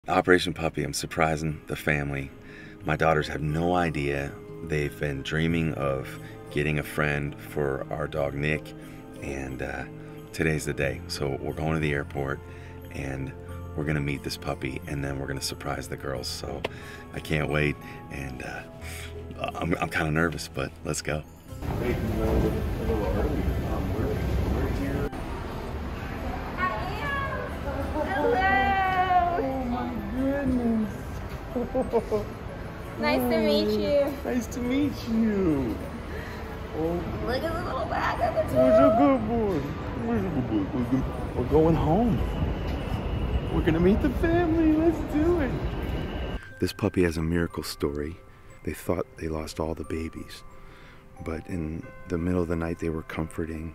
Operation Puppy, I'm surprising the family. My daughters have no idea. They've been dreaming of getting a friend for our dog Nick, and today's the day. So we're going to the airport and we're gonna meet this puppy, and then we're gonna surprise the girls. So I can't wait, and I'm kind of nervous, but let's go. Nice to meet you. Nice to meet you. Oh, Look at the little bag on the where's a good boy? Where's a good boy? We're going home. We're gonna meet the family. Let's do it. This puppy has a miracle story. They thought they lost all the babies, but in the middle of the night they were comforting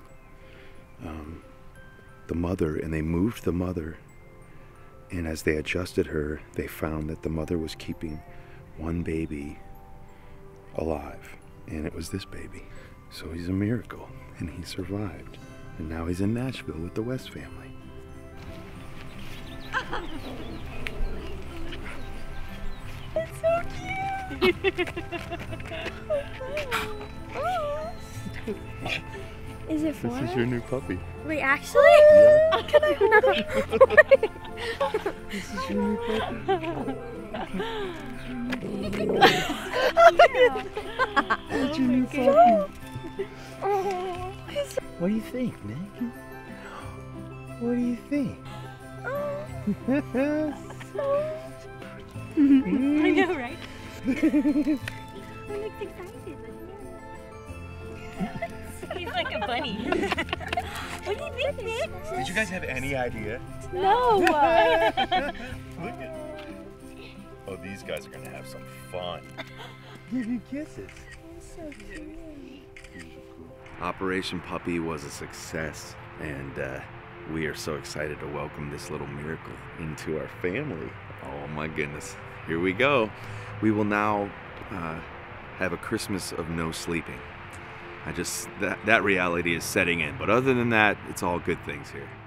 the mother, and they moved the mother, and as they adjusted her, they found that the mother was keeping one baby alive, and it was this baby. So he's a miracle, and he survived, and now he's in Nashville with the West family. It's so cute. Is it fun? This is your new puppy. Wait, actually? Yeah. Can I This is your new puppy. That's your new puppy. What do you think, Nick? What do you think? I know, right? He looks excited. He's like a bunny. What do you think, Nick? Did you guys have any idea? No. Look at. Oh, these guys are gonna have some fun. Give you kisses. So cute. Operation Puppy was a success, and we are so excited to welcome this little miracle into our family. Oh my goodness, here we go. We will now have a Christmas of no sleeping. That reality is setting in, but other than that, it's all good things here.